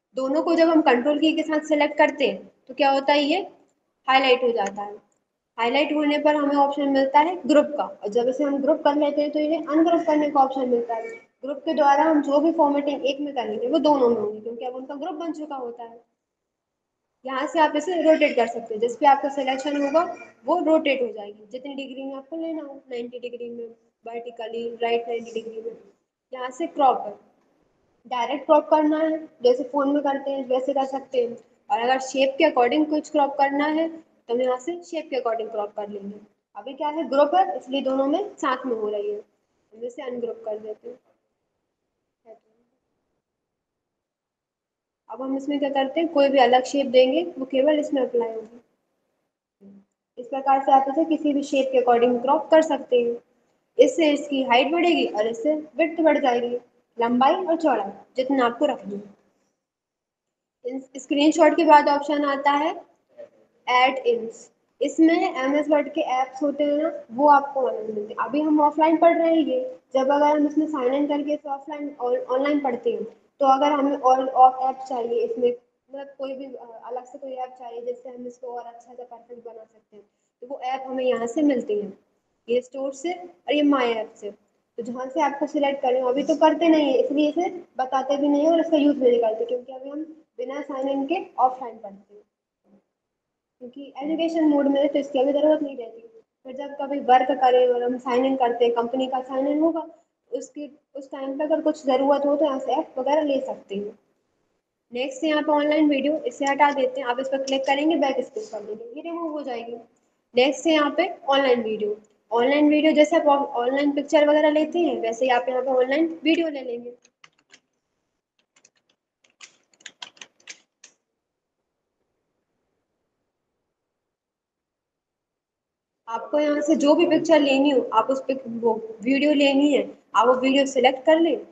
दोनों को जब हम कंट्रोल की के साथ सेलेक्ट करते हैं तो क्या होता है, ये हाईलाइट हो जाता है। हाईलाइट होने पर हमें ऑप्शन मिलता है ग्रुप का, और जब इसे हम ग्रुप कर लेते हैं तो इन्हें अनग्रुप करने का ऑप्शन मिलता है। ग्रुप के द्वारा हम जो भी फॉर्मेटिंग एक में करेंगे वो दोनों में होगी, क्योंकि अब उनका ग्रुप बन चुका होता है। यहाँ से आप इसे रोटेट कर सकते हैं, जिस पे आपका सिलेक्शन होगा वो रोटेट हो जाएगी, जितनी डिग्री में आपको लेना हो, 90 डिग्री में, वर्टिकली राइट 90 डिग्री में। यहाँ से क्रॉप है, डायरेक्ट क्रॉप करना है जैसे फोन में करते हैं वैसे कर सकते हैं, और अगर शेप के अकॉर्डिंग कुछ क्रॉप करना है तो हम यहाँ से शेप के अकॉर्डिंग क्रॉप कर लेंगे। अभी क्या है, ग्रुप है इसलिए दोनों में साथ में हो रही है, हम इसे अनग्रुप कर देते हैं। अब हम इसमें क्या करते हैं, कोई भी अलग शेप देंगे वो केवल इसमें अप्लाई होगी। इस प्रकार से आप इसे किसी भी शेप के अकॉर्डिंग क्रॉप कर सकते हैं। इससे इसकी हाइट बढ़ेगी और इससे विड्थ बढ़ जाएगी, लंबाई और चौड़ाई जितना आपको रखनी है। स्क्रीनशॉट के बाद ऑप्शन आता है ऐड इन्स। इसमें एमएस वर्ड के ऐप्स होते हैं ना, वो आपको ऑनलाइन मिलते हैं। अभी हम ऑफलाइन पढ़ रहे हैं ये, जब अगर हम इसमें साइन इन करके इसे ऑफलाइन और ऑनलाइन पढ़ते हैं तो अगर हमें और ऐप चाहिए इसमें, मतलब कोई भी अलग से कोई ऐप चाहिए जिससे हम इसको और अच्छा से परफेक्ट बना सकते हैं, तो वो ऐप हमें यहाँ से मिलती है, ये स्टोर से और ये माई ऐप से। तो जहाँ से आपको सिलेक्ट करें, अभी तो करते नहीं है इसलिए इसे बताते भी नहीं है और इसका यूज भी नहीं करते, क्योंकि अभी हम बिना साइन इन के ऑफलाइन पढ़ते हैं, क्योंकि एजुकेशन मोड में है तो इसकी अभी ज़रूरत नहीं रहती। फिर जब कभी वर्क करें और हम साइन इन करते हैं, कंपनी का साइन इन होगा, उसकी उस टाइम पे अगर कुछ ज़रूरत हो तो यहाँ से ऐप वगैरह ले सकते हैं। नेक्स्ट यहाँ पे ऑनलाइन वीडियो, इसे हटा देते हैं, आप इस पर क्लिक करेंगे बैक स्पेस कर देंगे, ये रिमूव हो जाएगी। नेक्स्ट है यहाँ पे ऑनलाइन वीडियो। ऑनलाइन वीडियो जैसे आप ऑनलाइन पिक्चर वगैरह लेते हैं वैसे ही आप यहाँ पे ऑनलाइन वीडियो ले लेंगे। आपको यहाँ से जो भी पिक्चर लेनी हो, आप उस पिक वो वीडियो लेनी है, आप वो वीडियो सिलेक्ट कर लें।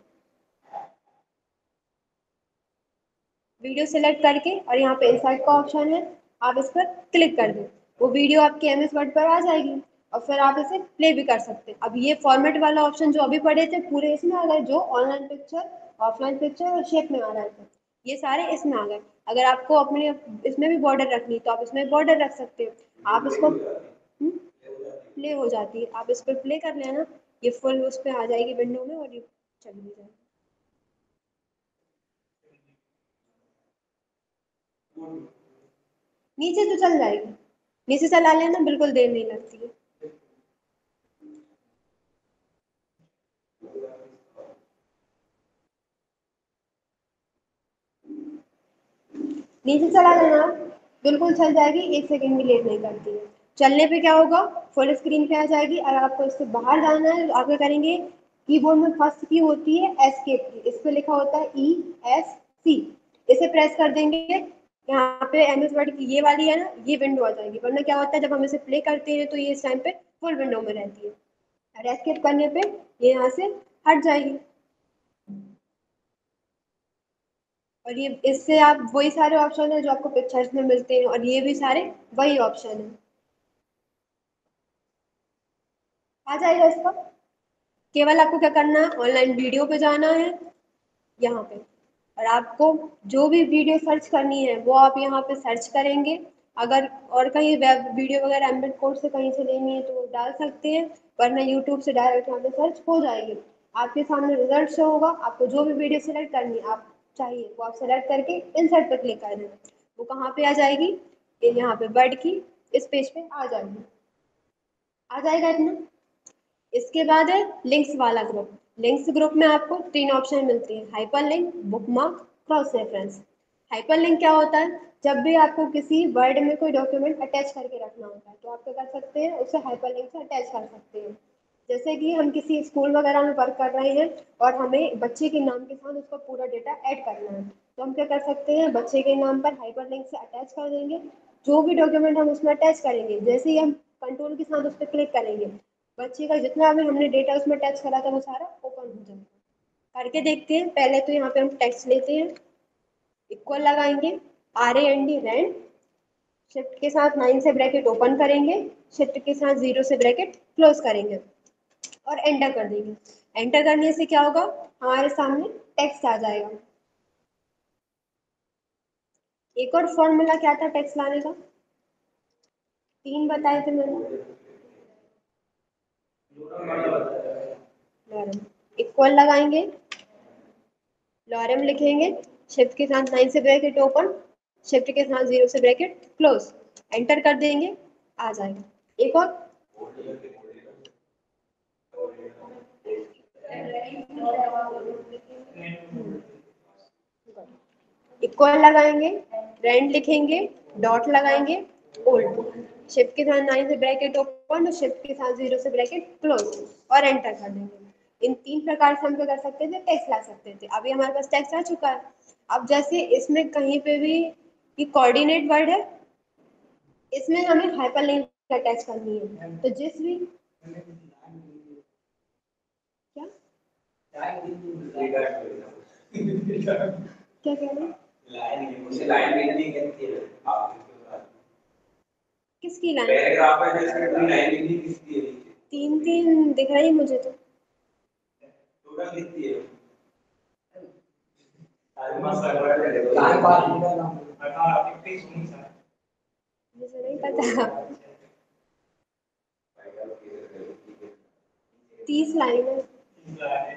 वीडियो सेलेक्ट करके और यहाँ पे इंसर्ट का ऑप्शन है, आप इस पर क्लिक कर दें, वो वीडियो आपके एमएस वर्ड पर आ जाएगी और फिर आप इसे प्ले भी कर सकते हैं। अब ये फॉर्मेट वाला ऑप्शन जो अभी पढ़े थे पूरे इसमें आ गए, जो ऑनलाइन पिक्चर, ऑफलाइन पिक्चर और शेप में आ रहे थे ये सारे इसमें आ गए। अगर आपको अपने इसमें भी बॉर्डर रखनी तो आप इसमें बॉर्डर रख सकते हैं। आप इसको प्ले हो जाती है, आप इस पर प्ले कर लेना, ये फुल उस पर आ जाएगी विंडो में और ये चली जाएगी। नीचे तो चल जाएगी, नीचे चला लेना, बिल्कुल देर नहीं लगती है। नीचे चला लेना आप, बिल्कुल चल जाएगी, 1 सेकंड भी लेट नहीं करती है। चलने पे क्या होगा, फुल स्क्रीन पे आ जाएगी। अगर आपको इससे बाहर जाना है तो आप क्या करेंगे, कीबोर्ड में फर्स्ट की होती है एस्केप की, इस पे लिखा होता है ESC, इसे प्रेस कर देंगे। यहाँ पे एमएस वर्ड की ये वाली है ना, ये विंडो आ जाएगी। वरना क्या होता है जब हम इसे प्ले करते हैं तो ये इस टाइम पे फुल विंडो में रहती है, और एस्केप करने पे ये यहाँ से हट जाएगी। और ये इससे आप वही सारे ऑप्शन है जो आपको पिक्चर्स में मिलते हैं, और ये भी सारे वही ऑप्शन है, आ जाएगा इसका। केवल आपको क्या करना है, ऑनलाइन वीडियो पे जाना है यहाँ पे, और आपको जो भी वीडियो सर्च करनी है वो आप यहाँ पे सर्च करेंगे। अगर और कहीं वेब वीडियो वगैरह एम्बेड कोड से कहीं से लेनी है तो वो डाल सकते हैं, वरना यूट्यूब से डायरेक्ट यहाँ पे सर्च हो जाएगी। आपके सामने रिजल्ट शो होगा, आपको जो भी वीडियो सिलेक्ट करनी है आप चाहिए वो आप सेलेक्ट करके इंसर्ट पर क्लिक कर दें, वो कहाँ पे आ जाएगी, ये यहाँ पे वर्ड की इस पेज पे आ जाएगी। आ जाएगा इतना। इसके बाद है लिंक्स वाला ग्रुप। लिंक्स ग्रुप में आपको 3 ऑप्शन मिलते हैं, hyperlink, bookmark, cross reference. Hyperlink क्या होता है, जब भी आपको किसी वर्ड में कोई डॉक्यूमेंट अटैच करके रखना होता है तो आप क्या कर सकते हैं, उसे हाइपर लिंक से अटैच कर सकते हैं। जैसे कि हम किसी स्कूल वगैरह में वर्क कर रहे हैं और हमें बच्चे के नाम के साथ उसका पूरा डेटा ऐड करना है, तो हम क्या कर सकते हैं, बच्चे के नाम पर हाइपर लिंक से अटैच कर देंगे। जो भी डॉक्यूमेंट हम उसमें अटैच करेंगे, जैसे ही हम कंट्रोल के साथ उस पर क्लिक करेंगे, बच्चे का जितना भी हमने डेटा उसमें टच करा था वो सारा ओपन हो जाएगा। करके देखते हैं। पहले तो यहाँ पे हम टेक्स्ट लेते हैं, इक्वल लगाएंगे, RAND रैंड, शिफ्ट के साथ 9 से ब्रैकेट ओपन करेंगे, शिफ्ट के साथ 0 से ब्रैकेट क्लोज करेंगे और एंटर कर देंगे। एंटर करने से क्या होगा, हमारे सामने टेक्स्ट आ जाएगा। एक और फॉर्मूला क्या था टेक्स्ट लाने का? 3 बताए थे मैंने। लॉरेम इक्वल लगाएंगे, लॉरेम लिखेंगे, शिफ्ट के साथ 9 से ब्रैकेट ओपन, शिफ्ट के साथ 0 से ब्रैकेट क्लोज, एंटर कर देंगे, आ जाएगा। एक और इक्वल लगाएंगे, रेंट लिखेंगे, डॉट लगाएंगे, ओल्ड, शिफ्ट के साथ 9 से ब्रैकेट ओपन और शिफ्ट के साथ 0 से ब्रैकेट क्लोज और एंटर कर देंगे। इन 3 प्रकार से हम क्या कर सकते थे, टेक्स्ट ला सकते थे। अभी हमारे पास टेक्स्ट आ चुका है। अब जैसे इसमें कहीं पे भी ये कोऑर्डिनेट वर्ड है, इसमें हमें हाइपरलिंक अटैच करनी है, तो जिस भी क्या क्या कह रहे हैं, किसकी लाइन, पैराग्राफ है जिसमें लाइन लिखनी किसकी है, 3 दिख रही मुझे तो टोटल कितनी है, मुझे नहीं पता। 30 लाइन है।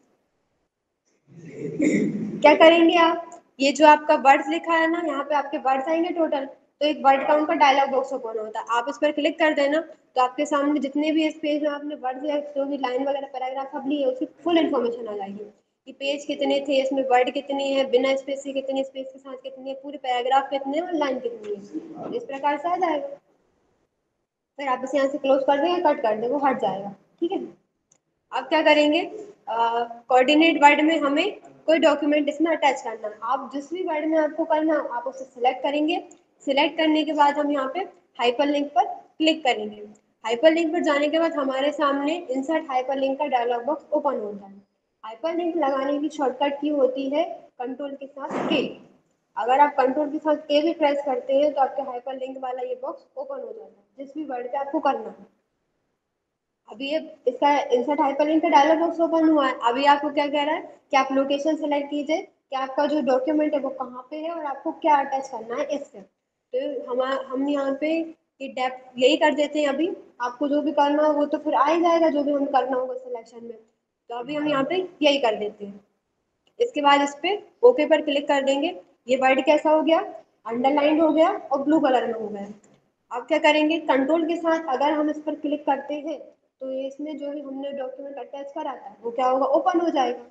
क्या करेंगे आप, ये जो आपका वर्ड्स लिखा है ना, यहाँ पे आपके वर्ड्स आएंगे टोटल, तो एक वर्ड काउंट का डायलॉग बॉक्स ओपन होता है, आप इस पर क्लिक कर देना, तो आपके सामने जितने भी इस पेज में आपने वर्ड्स या जो भी लाइन वगैरह पैराग्राफ अब ली है उसकी फुल इन्फॉर्मेशन आ जाएगी कि पेज कितने थे, इसमें वर्ड कितने हैं, बिना स्पेस के कितने, स्पेस के साथ कितने हैं, पूरे पैराग्राफ कितने हैं और लाइन कितनी है, इस प्रकार से आ जाएगा। फिर आप इसे यहाँ से क्लोज कर देंगे, कट कर देंगे, वो हट जाएगा। ठीक है, अब क्या करेंगे, कोऑर्डिनेट वर्ड में हमें कोई डॉक्यूमेंट इसमें अटैच करना है, आप जिस भी वर्ड में आपको करना है आप उसे सिलेक्ट करेंगे, सिलेक्ट करने के बाद हम यहाँ पे हाइपरलिंक पर क्लिक करेंगे, हाइपरलिंक पर जाने के बाद हमारे सामने इंसर्ट हाइपरलिंक का डायलॉग बॉक्स ओपन होता है। हाइपरलिंक लगाने की शॉर्टकट की होती है कंट्रोल के साथ के, अगर आप कंट्रोल के साथ के भी प्रेस करते हैं तो आपके हाइपरलिंक वाला ये बॉक्स ओपन हो जाता है जिस भी वर्ड पे आपको करना है। अभी ये इसका इंसर्ट हाइपरलिंक का डायलॉग बॉक्स ओपन हुआ है, अभी आपको क्या कह रहा है कि आप लोकेशन सेलेक्ट कीजिए कि आपका जो डॉक्यूमेंट है वो कहाँ पे है और आपको क्या अटैच करना है इससे, तो हम यहाँ पे ये डेप्थ यही कर देते हैं। अभी आपको जो भी करना हो वो तो फिर आ ही जाएगा, जो भी हमें करना होगा सिलेक्शन में, तो अभी हम यहाँ पे यही कर देते हैं। इसके बाद इस पे ओके पर क्लिक कर देंगे, ये वर्ड कैसा हो गया, अंडरलाइन हो गया और ब्लू कलर में हो गया। अब क्या करेंगे, कंट्रोल के साथ अगर हम इस पर क्लिक करते हैं तो ये इसमें जो भी हमने डॉक्यूमेंट अटैच करा था वो क्या होगा, ओपन हो जाएगा।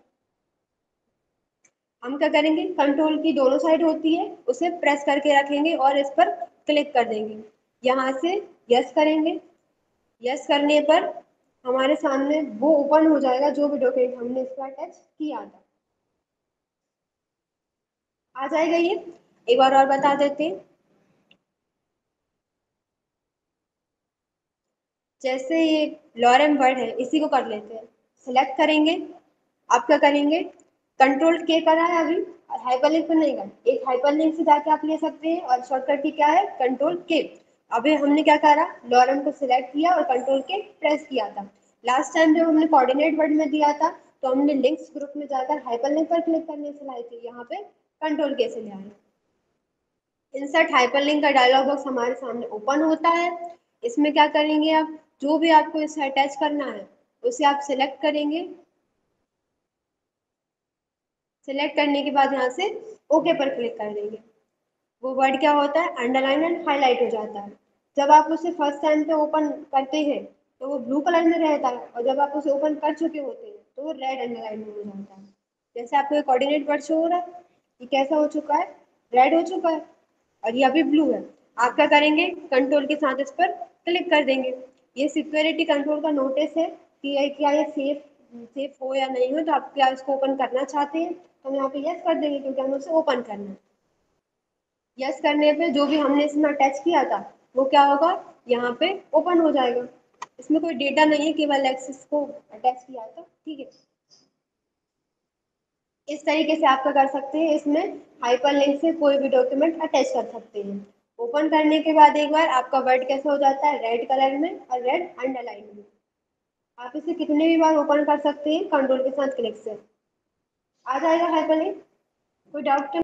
हम क्या करेंगे, कंट्रोल की दोनों साइड होती है उसे प्रेस करके रखेंगे और इस पर क्लिक कर देंगे, यहाँ से यस करेंगे, यस करने पर हमारे सामने वो ओपन हो जाएगा जो भी डॉक्यूमेंट हमने इस पर अटैच किया था, आ जाएगा ये। एक बार और बता देते हैं, जैसे ये लॉरेम वर्ड है इसी को कर लेते हैं, सिलेक्ट करेंगे, आप क्या करेंगे, कंट्रोल के करा है अभी, हाइपरलिंक पे नहीं कर, एक हाइपरलिंक से जाके आप ले सकते हैं और शॉर्टकट की क्या है, कंट्रोल के। अभी हमने क्या करा, लॉरेम को सिलेक्ट किया और कंट्रोल के प्रेस किया था। लास्ट टाइम जब हमने कोऑर्डिनेट वर्ड में दिया था तो हमने लिंक्स ग्रुप में जाकर हाइपरलिंक पर क्लिक करने से लाई थी, यहाँ पे कंट्रोल के से ले आए। इंसर्ट हाइपरलिंक का डायलॉग बॉक्स हमारे सामने ओपन होता है, इसमें क्या करेंगे आप, जो भी आपको इसे अटैच करना है उसे आप सिलेक्ट करेंगे, सिलेक्ट करने के बाद यहाँ से ओके पर क्लिक कर देंगे, वो वर्ड क्या होता है, अंडरलाइन एंड हाईलाइट हो जाता है। जब आप उसे फर्स्ट टाइम पे ओपन करते हैं तो वो ब्लू कलर में रहता है और जब आप उसे ओपन कर चुके होते हैं तो वो रेड अंडरलाइन में हो जाता है। जैसे आपको कोऑर्डिनेट वर्ड शो हो रहा है, ये कैसा हो चुका है, रेड हो चुका है और ये अभी ब्लू है। आप क्या करेंगे, कंट्रोल के साथ इस पर क्लिक कर देंगे, ये सिक्योरिटी कंट्रोल का नोटिस है कि ये क्या ये सेफ सेफ हो या नहीं हो, तो आप क्या इसको ओपन करना चाहते हैं तो हम यहाँ पे यस कर देंगे क्योंकि हमें उसे ओपन करना है। यस करने पे जो भी हमने इसमें अटैच किया था वो क्या होगा, यहाँ पे ओपन हो जाएगा, इसमें कोई डेटा नहीं है, केवल एक्सेस को अटैच किया था। ठीक है, इस तरीके से आप क्या कर सकते हैं, इसमें हाइपरलिंक से कोई भी डॉक्यूमेंट अटैच कर सकते हैं। ओपन करने के बाद एक बार आपका वर्ड कैसा हो जाता है, रेड कलर में और रेड अंडरलाइन में। आप इसे कितने भी बार ओपन कर सकते हैं कंट्रोल के साथ क्लिक से, आ जाएगा हाइपरलिंक। कोई डाउट